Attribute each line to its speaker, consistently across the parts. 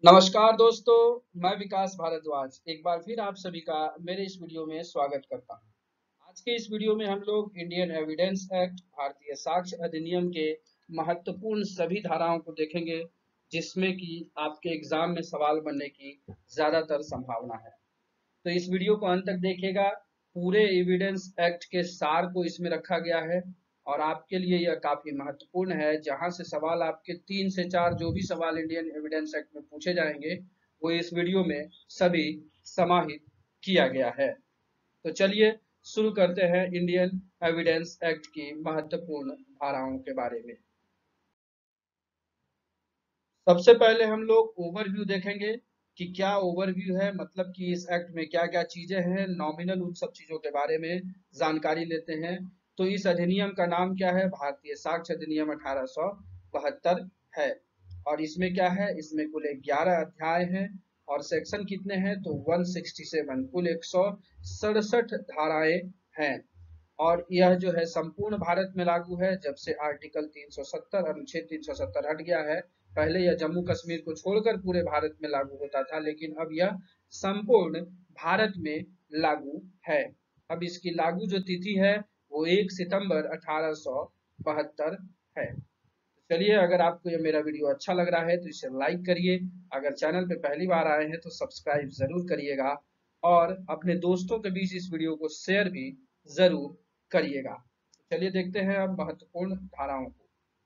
Speaker 1: नमस्कार दोस्तों, मैं विकास भारद्वाज एक बार फिर आप सभी का मेरे इस वीडियो में स्वागत करता हूं। आज के इस वीडियो में हम लोग इंडियन एविडेंस एक्ट भारतीय साक्ष्य अधिनियम के महत्वपूर्ण सभी धाराओं को देखेंगे, जिसमें कि आपके एग्जाम में सवाल बनने की ज्यादातर संभावना है। तो इस वीडियो को अंत तक देखिएगा। पूरे एविडेंस एक्ट के सार को इसमें रखा गया है और आपके लिए यह काफी महत्वपूर्ण है। जहां से सवाल आपके 3 से 4 जो भी सवाल इंडियन एविडेंस एक्ट में पूछे जाएंगे वो इस वीडियो में सभी समाहित किया गया है। तो चलिए शुरू करते हैं इंडियन एविडेंस एक्ट की महत्वपूर्ण धाराओं के बारे में। सबसे पहले हम लोग ओवरव्यू देखेंगे कि क्या ओवरव्यू है, मतलब कि इस एक्ट में क्या क्या चीजें हैं, नॉमिनल उन सब चीजों के बारे में जानकारी लेते हैं। तो इस अधिनियम का नाम क्या है? भारतीय साक्ष्य अधिनियम 1872 है। और इसमें क्या है? इसमें कुल 11 अध्याय हैं और सेक्शन कितने हैं? तो 167, कुल 167 धाराएं हैं। और यह जो है संपूर्ण भारत में लागू है जब से आर्टिकल 370 अनुच्छेद 370 हट गया है। पहले यह जम्मू कश्मीर को छोड़कर पूरे भारत में लागू होता था, लेकिन अब यह संपूर्ण भारत में लागू है। अब इसकी लागू जो तिथि है वो 1 सितंबर 1872 है। चलिए, अगर आपको यह मेरा वीडियो अच्छा लग रहा है तो इसे लाइक करिए। अगर चैनल पे पहली बार आए हैं तो सब्सक्राइब जरूर करिएगा और अपने दोस्तों के बीच इस वीडियो को शेयर भी जरूर करिएगा। चलिए देखते हैं अब महत्वपूर्ण धाराओं को।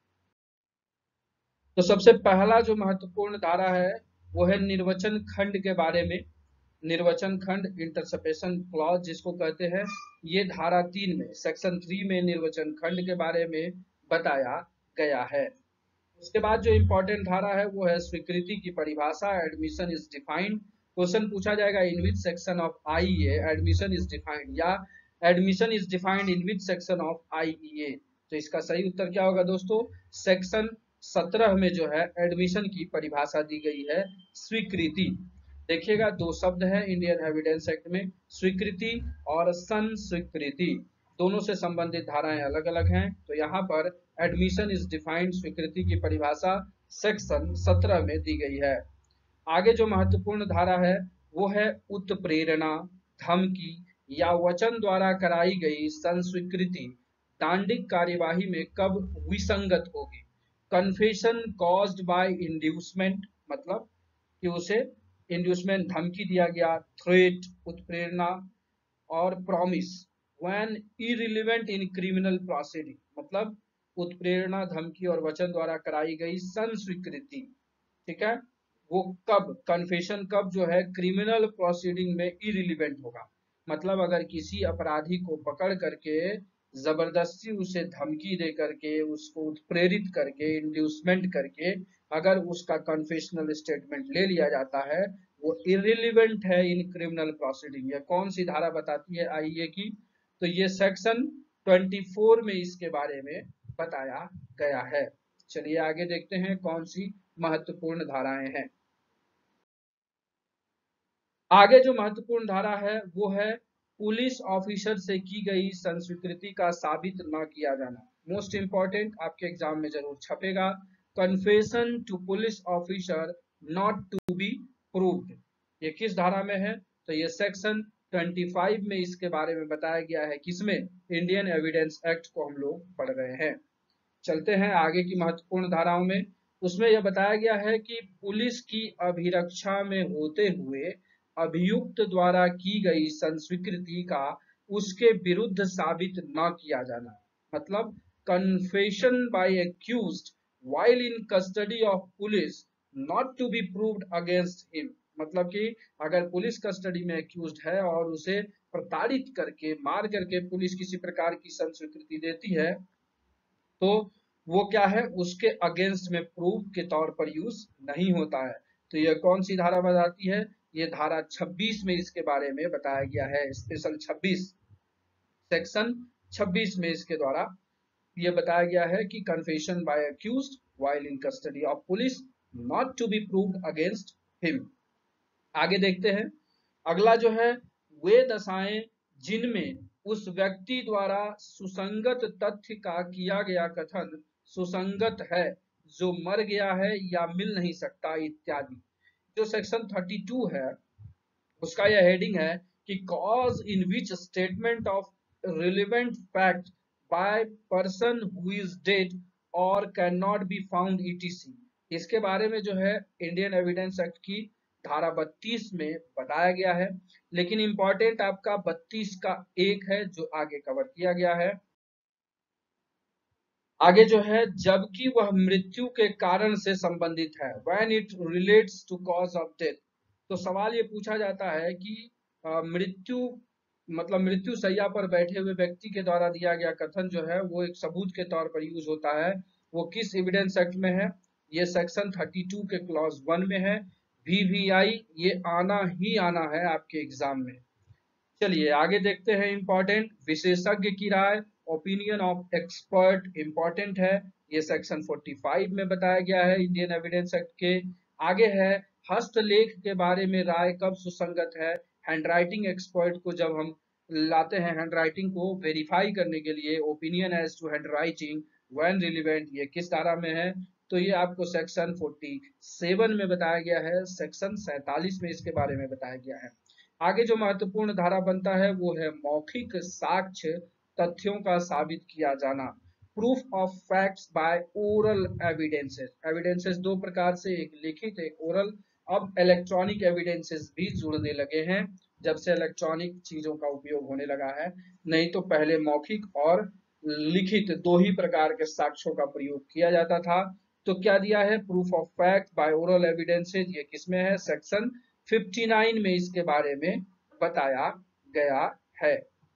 Speaker 1: तो सबसे पहला जो महत्वपूर्ण धारा है वो है निर्वचन खंड के बारे में। निर्वचन खंड, इंटरसेप्शन क्लॉज जिसको कहते हैं, ये धारा 3 में, सेक्शन 3 में निर्वचन खंड के बारे में बताया गया है। उसके बाद जो इंपॉर्टेंट धारा है वो है स्वीकृति की परिभाषा। Admission is defined. क्वेश्चन पूछा जाएगा in which section of IEA admission is defined, या admission is defined in which section of IEA. तो इसका सही उत्तर क्या होगा दोस्तों? सेक्शन 17 में जो है एडमिशन की परिभाषा दी गई है स्वीकृति। देखिएगा, दो शब्द है इंडियन एविडेंस एक्ट में, स्वीकृति और संस्वीकृति। दोनों से संबंधित धाराएं अलग अलग हैं। तो यहाँ पर एडमिशन इज डिफाइंड, स्वीकृति की परिभाषा सेक्शन 17 में दी गई है। आगे जो महत्वपूर्ण धारा है वो है उत्प्रेरणा, धमकी या वचन द्वारा कराई गई संस्वीकृति दांडिक कार्यवाही में कब विसंगत होगी। कन्फेशन कॉज्ड बाय इंड्यूसमेंट, मतलब कि उसे इंड्यूसमेंट, धमकी दिया गया, थ्रेट, उत्प्रेरणा, और promise when irrelevant in criminal proceeding, मतलब उत्प्रेरणा, धमकी और वचन द्वारा कराई गई संस्वीकृति, ठीक है, वो कब, कन्फेशन कब जो है क्रिमिनल प्रोसीडिंग में इरिलेवेंट होगा। मतलब अगर किसी अपराधी को पकड़ करके जबरदस्ती उसे धमकी दे करके, उसको उत्प्रेरित करके, इंड्यूसमेंट करके अगर उसका कन्फेशनल स्टेटमेंट ले लिया जाता है, वो इरिलीवेंट है इन क्रिमिनल प्रोसीडिंग। ये कौन सी धारा बताती है आईए की? तो ये सेक्शन 24 में इसके बारे में बताया गया है। चलिए आगे देखते हैं कौन सी महत्वपूर्ण धाराएं हैं। आगे जो महत्वपूर्ण धारा है वो है पुलिस ऑफिसर से की गई संस्वीकृति का साबित न किया जाना। मोस्ट इंपॉर्टेंट, आपके एग्जाम में जरूर छपेगा। Confession to police officer not to be proved, ये किस धारा में है? तो ये सेक्शन 25 में इसके बारे में बताया गया है। किसमें? इंडियन एविडेंस एक्ट को हम लोग पढ़ रहे हैं। चलते हैं आगे की महत्वपूर्ण धाराओं में। उसमें यह बताया गया है कि पुलिस की अभिरक्षा में होते हुए अभियुक्त द्वारा की गई संस्वीकृति का उसके विरुद्ध साबित न किया जाना। मतलब confession by accused while in custody of police not to be proved against him. मतलब कि अगर पुलिस कस्टडी में एक्यूज्ड है और उसे प्रताड़ित करके, मार करके पुलिस किसी प्रकार की संस्वीकृति देती है, तो वो क्या है, उसके अगेंस्ट में प्रूफ के तौर पर यूज नहीं होता है। तो यह कौन सी धारा बताती है? ये धारा 26 में इसके बारे में बताया गया है। स्पेशल 26, सेक्शन 26 में इसके द्वारा ये बताया गया है कि confession by accused while in custody of police not to be proved against him. आगे देखते हैं। अगला जो है, वे दशाएं जिनमें उस व्यक्ति द्वारा सुसंगत तथ्य का किया गया कथन सुसंगत है, जो मर गया है या मिल नहीं सकता इत्यादि। जो सेक्शन 32 है उसका यह हेडिंग है कि cause in which statement of relevant fact by person who is dead और can not be found etc. इसके बारे में जो है इंडियन एविडेंस एक्ट की धारा 32 में बताया गया है, लेकिन इंपॉर्टेंट आपका 32 का एक है जो आगे कवर किया गया है। आगे जो है जबकि वह मृत्यु के कारण से संबंधित है, when it relates to cause of death. तो सवाल ये पूछा जाता है कि मृत्यु मतलब मृत्यु शैया पर बैठे हुए व्यक्ति के द्वारा दिया गया कथन जो है वो एक सबूत के तौर पर यूज होता है, वो किस एविडेंस एक्ट में है? ये सेक्शन 32 के क्लॉज 1 में है। वीवीआई ये आना ही आना है आपके एग्जाम में। चलिए आगे देखते हैं। इंपॉर्टेंट विशेषज्ञ की राय, ओपिनियन ऑफ एक्सपर्ट इंपॉर्टेंट है, ये सेक्शन 45 में बताया गया है इंडियन एविडेंस एक्ट के। आगे है हस्तलेख के बारे में राय कब सुसंगत है? हैंडराइटिंग एक्सपर्ट को जब हम लाते हैं हैंडराइटिंग को वेरीफाई करने के लिए, opinion as to handwriting when relevant, ये किस धारा में है? तो ये आपको सेक्शन 47 में बताया गया है, सेक्शन 47 में इसके बारे में बताया गया है। आगे जो महत्वपूर्ण धारा बनता है वो है मौखिक साक्ष्य तथ्यों का साबित किया जाना, proof of facts by oral evidences. Evidences दो प्रकार से, एक लिखित एक ओरल। अब इलेक्ट्रॉनिक एविडेंसेस भी जुड़ने लगे हैं जब से इलेक्ट्रॉनिक चीजों का उपयोग होने लगा है, नहीं तो पहले मौखिक और लिखित दो ही प्रकार के साक्ष्यों का प्रयोग किया जाता था। तो क्या दिया है? Proof of fact by oral evidences, ये किसमें है? सेक्शन 59 में इसके बारे में बताया गया है।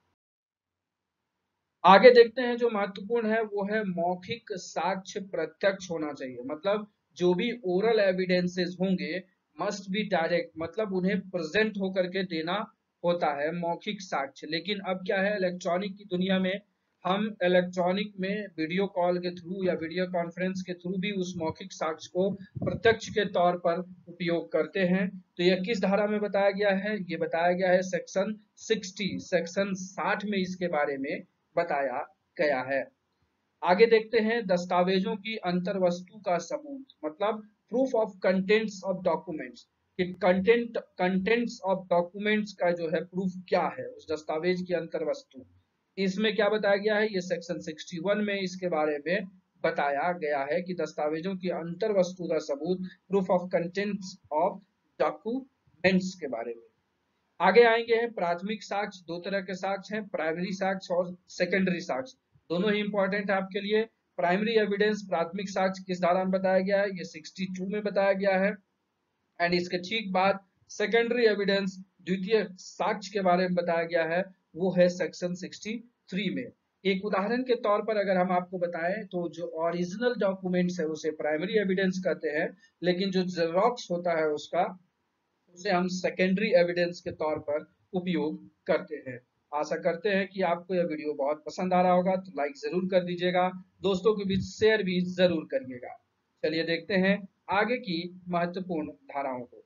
Speaker 1: आगे देखते हैं जो महत्वपूर्ण है वो है मौखिक साक्ष्य प्रत्यक्ष होना चाहिए, मतलब जो भी ओरल एविडेंसेस होंगे मस्ट बी डायरेक्ट, मतलब उन्हें प्रेजेंट होकर के देना होता है मौखिक साक्ष्य। लेकिन अब क्या है, इलेक्ट्रॉनिक की दुनिया में हम इलेक्ट्रॉनिक में वीडियो कॉल के थ्रू या वीडियो कॉन्फ्रेंस के थ्रू भी उस मौखिक साक्ष्य को प्रत्यक्ष के तौर पर उपयोग करते हैं। तो यह किस धारा में बताया गया है? ये बताया गया है सेक्शन 60, सेक्शन 60 में इसके बारे में बताया गया है। आगे देखते हैं दस्तावेजों की अंतर्वस्तु का सबूत, मतलब proof of contents of documents, कि कंटेंट्स ऑफ डॉक्यूमेंट्स का जो है प्रूफ क्या है उस दस्तावेज की अंतर्वस्तु। इसमें क्या बताया गया है? ये सेक्शन 61 में इसके बारे में बताया गया है कि दस्तावेजों की अंतर्वस्तु का सबूत, proof of contents of documents के बारे में। आगे आएंगे हैं प्राथमिक साक्ष्य। दो तरह के साक्ष्य हैं, प्राइमरी साक्ष्य और सेकेंडरी साक्ष्य, दोनों ही इंपॉर्टेंट है आपके लिए। प्राइमरी एविडेंस प्राथमिक साक्ष्य किस धारा में बताया गया है? ये 62 में बताया गया है। एंड इसके ठीक बाद सेकेंडरी एविडेंस द्वितीय साक्ष्य के बारे में बताया गया है, वो है सेक्शन 63 में। एक उदाहरण के तौर पर अगर हम आपको बताएं तो जो ओरिजिनल डॉक्यूमेंट्स है उसे प्राइमरी एविडेंस कहते हैं, लेकिन जो जेरोक्स होता है उसका उसे हम सेकेंडरी एविडेंस के तौर पर उपयोग करते हैं। आशा करते हैं कि आपको यह वीडियो बहुत पसंद आ रहा होगा, तो लाइक जरूर कर दीजिएगा, दोस्तों के बीच शेयर भी जरूर करिएगा। चलिए देखते हैं आगे की महत्वपूर्ण धाराओं को।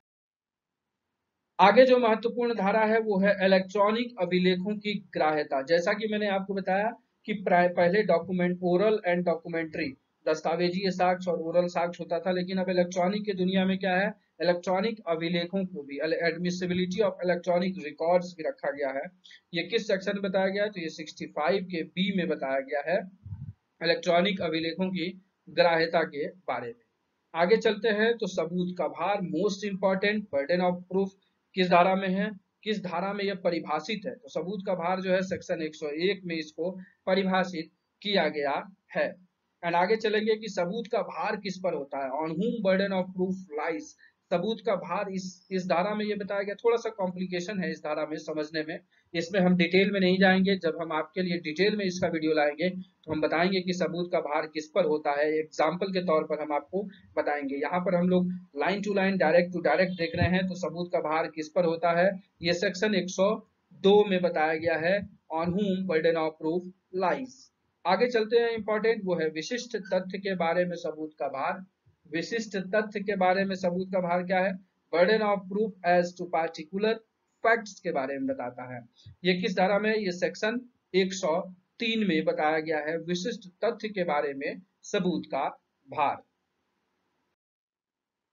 Speaker 1: आगे जो महत्वपूर्ण धारा है वो है इलेक्ट्रॉनिक अभिलेखों की ग्राह्यता। जैसा कि मैंने आपको बताया कि पहले डॉक्यूमेंट ओरल एंड डॉक्यूमेंट्री, दस्तावेजीय साक्ष्य और ओरल साक्ष्य होता था, लेकिन अब इलेक्ट्रॉनिक की दुनिया में क्या है, इलेक्ट्रॉनिक अभिलेखों को भी, एडमिसिबिलिटी ऑफ इलेक्ट्रॉनिक रिकॉर्ड्स भी रखा गया है। ये किस सेक्शन में बताया गया है? तो ये 65 के बी में बताया गया है इलेक्ट्रॉनिक अभिलेखों की ग्राह्यता के बारे में। आगे चलते हैं तो सबूत का भार, most important, burden of proof किस धारा में है, किस धारा में यह परिभाषित है? तो सबूत का भार जो है सेक्शन 101 में इसको परिभाषित किया गया है। एंड आगे चलेंगे कि सबूत का भार किस पर होता है, ऑन हुम बर्डन ऑफ प्रूफ लाइज। सबूत का भार इस धारा में ये बताया गया, थोड़ा सा कॉम्प्लिकेशन है इस धारा में समझने में, इसमें हम डिटेल में नहीं जाएंगे। जब हम आपके लिए डिटेल में इसका वीडियो लाएंगे तो हम बताएंगे कि सबूत का भार किस पर होता है, एग्जाम्पल के तौर पर हम आपको बताएंगे। यहाँ पर हम लोग line to line direct to direct देख रहे हैं, तो सबूत का भार किस पर होता है, ये सेक्शन 102 में बताया गया है, ऑन हुम बर्डन ऑफ प्रूफ लाइज। आगे चलते हैं, इंपॉर्टेंट वो है विशिष्ट तथ्य के बारे में सबूत का भार। विशिष्ट तथ्य के बारे में सबूत का भार क्या है? Burden of proof as to particular facts के बारे में बताता है। ये किस धारा में? ये सेक्शन 103 में बताया गया है विशिष्ट तथ्य के बारे में सबूत का भार।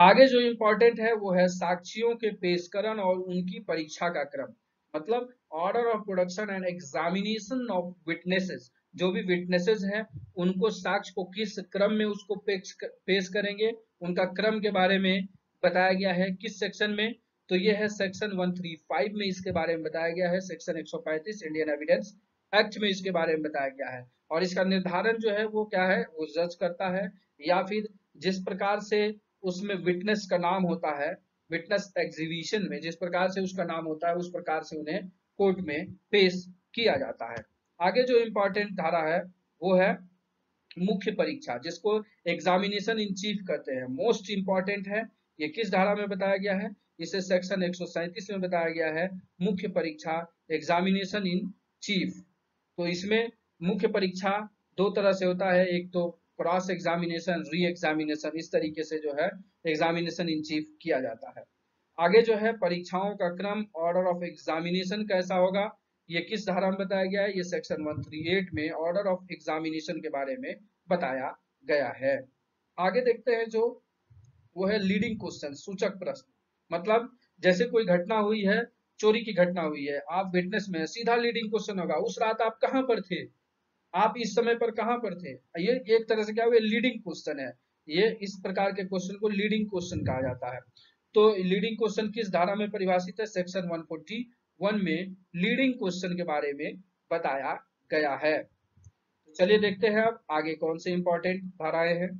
Speaker 1: आगे जो इम्पोर्टेंट है वो है साक्ष्यों के पेशकरण और उनकी परीक्षा का क्रम, मतलब order of production and examination of witnesses. जो भी विटनेसेस हैं उनको साक्ष्य को किस क्रम में उसको पेश करेंगे, उनका क्रम के बारे में बताया गया है। किस सेक्शन में? तो ये है सेक्शन 135 में इसके बारे में बताया गया है। सेक्शन 135 इंडियन एविडेंस एक्ट में इसके बारे में बताया गया है। और इसका निर्धारण जो है वो क्या है, वो जज करता है, या फिर जिस प्रकार से उसमें विटनेस का नाम होता है, विटनेस एग्जीबिशन में जिस प्रकार से उसका नाम होता है उस प्रकार से उन्हें कोर्ट में पेश किया जाता है। आगे जो इम्पोर्टेंट धारा है वो है मुख्य परीक्षा, जिसको एग्जामिनेशन इन चीफ कहते हैं। मोस्ट इंपॉर्टेंट है। ये किस धारा में बताया गया है? इसे सेक्शन 137 में बताया गया है। मुख्य परीक्षा, एग्जामिनेशन इन चीफ। तो इसमें मुख्य परीक्षा दो तरह से होता है, एक तो क्रॉस एग्जामिनेशन, री एग्जामिनेशन, इस तरीके से जो है एग्जामिनेशन इन चीफ किया जाता है। आगे जो है परीक्षाओं का क्रम, ऑर्डर ऑफ एग्जामिनेशन कैसा होगा, ये किस धारा में बताया गया है? ये सेक्शन 138 में ऑर्डर ऑफ एग्जामिनेशन के बारे में बताया गया है। आगे देखते हैं जो वो है लीडिंग क्वेश्चन, सूचक प्रश्न। मतलब जैसे कोई घटना हुई है, चोरी की घटना हुई है, आप विटनेस में, सीधा लीडिंग क्वेश्चन होगा, उस रात आप कहां पर थे, आप इस समय पर कहां पर थे। ये एक तरह से क्या हुआ, लीडिंग क्वेश्चन है। ये इस प्रकार के क्वेश्चन को लीडिंग क्वेश्चन कहा जाता है। तो लीडिंग क्वेश्चन किस धारा में परिभाषित है? सेक्शन 141 में लीडिंग क्वेश्चन के बारे में बताया गया है। तो चलिए देखते हैं अब आगे कौन से इंपॉर्टेंट धाराएं हैं।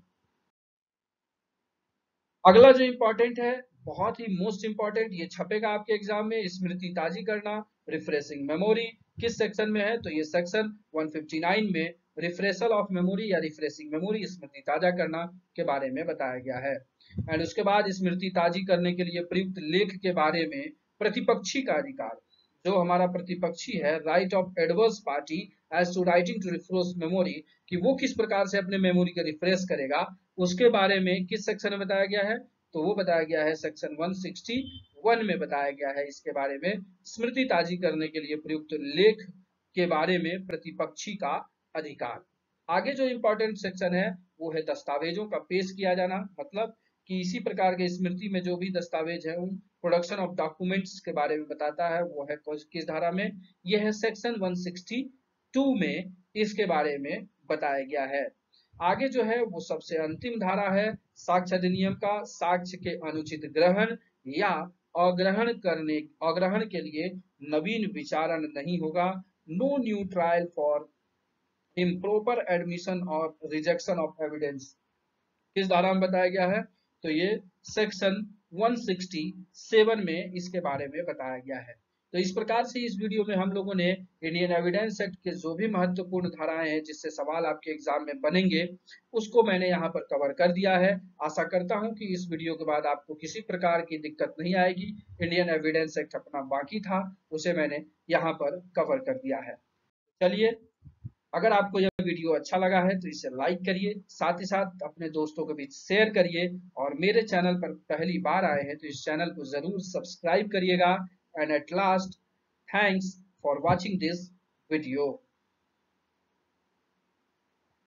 Speaker 1: अगला जो इम्पोर्टेंट है, बहुत ही मोस्ट इम्पोर्टेंट, ये छपेगा आपके एग्जाम में, स्मृति ताजी करना, रिफ्रेशिंग मेमोरी। किस सेक्शन में है? तो ये सेक्शन 159 में रिफ्रेशल ऑफ मेमोरी या रिफ्रेशिंग मेमोरी, स्मृति ताजा करना के बारे में बताया गया है। एंड उसके बाद स्मृति ताजी करने के लिए प्रयुक्त लेख के बारे में प्रतिपक्षी का अधिकार। जो हमारा प्रतिपक्षी है, right of adverse party as to writing to refresh memory, कि वो किस प्रकार से अपने मेमोरी को रिफ्रेश करेगा, उसके बारे में किस सेक्शन में बताया गया है? तो वो बताया गया है सेक्शन 161 में बताया गया है। इसके बारे में स्मृति ताजी करने के लिए प्रयुक्त लेख के बारे में प्रतिपक्षी का अधिकार। आगे जो इंपॉर्टेंट सेक्शन है वो है दस्तावेजों का पेश किया जाना, मतलब कि इसी प्रकार के स्मृति में जो भी दस्तावेज है उन प्रोडक्शन ऑफ डॉक्यूमेंट्स के बारे में बताता है। वो है किस धारा में? यह है सेक्शन 162 में इसके बारे में बताया गया है। आगे जो है वो सबसे अंतिम धारा है साक्ष्य अधिनियम का, साक्ष्य के अनुचित ग्रहण या अग्रहण के लिए नवीन विचारण नहीं होगा। No new trial for improper admission और रिजेक्शन ऑफ एविडेंस। किस धारा में बताया गया है? तो ये सेक्शन 167 में इसके बारे में बताया गया है। तो इस प्रकार से इस वीडियो में हम लोगों ने इंडियन एविडेंस एक्ट के जो भी महत्वपूर्ण धाराएं हैं जिससे सवाल आपके एग्जाम में बनेंगे उसको मैंने यहाँ पर कवर कर दिया है। आशा करता हूँ कि इस वीडियो के बाद आपको किसी प्रकार की दिक्कत नहीं आएगी। इंडियन एविडेंस एक्ट अपना बाकी था, उसे मैंने यहाँ पर कवर कर दिया है। चलिए, अगर आपको यह वीडियो अच्छा लगा है तो इसे लाइक करिए, साथ ही साथ अपने दोस्तों के बीच शेयर करिए, और मेरे चैनल पर पहली बार आए हैं तो इस चैनल को जरूर सब्सक्राइब करिएगा। And at last, thanks for watching this video.